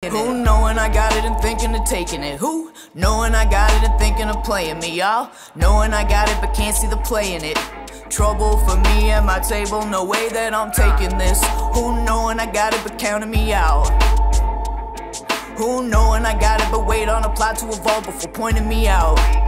taking it? Who knowing I got it and thinking of taking it? Who knowing I got it and thinking of playing me? Y'all knowing I got it but can't see the play in it. Trouble for me at my table, no way that I'm taking this. Who knowing I got it but counting me out? Who knowing I got it but wait on a plot to evolve before pointing me out?